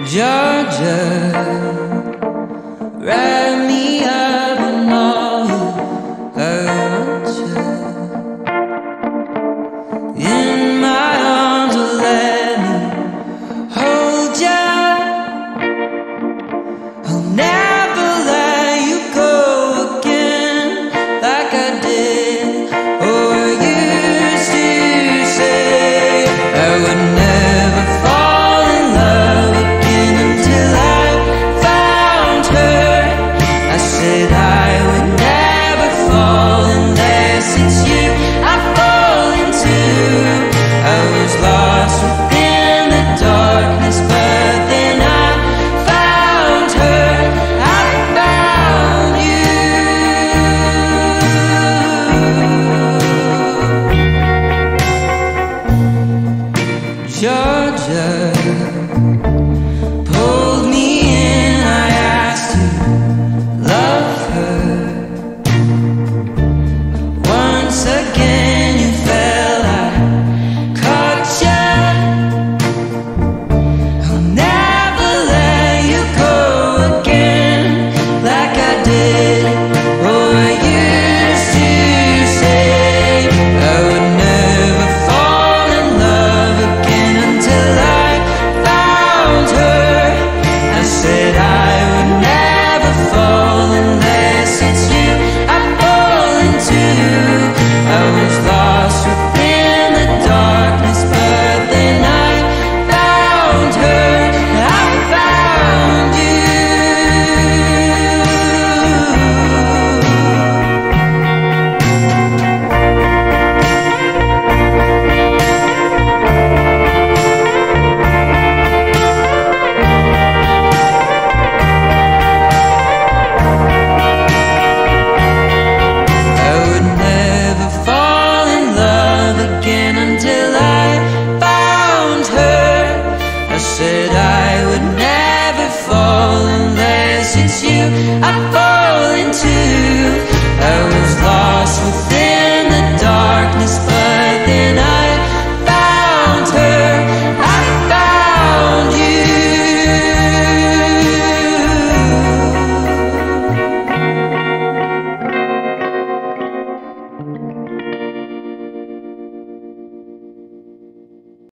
Georgia, wrap me up in all you got you. In my arms, will let me hold ya. I'll never let you go again like I did or used to say. I would never fall in love again until I found her. I said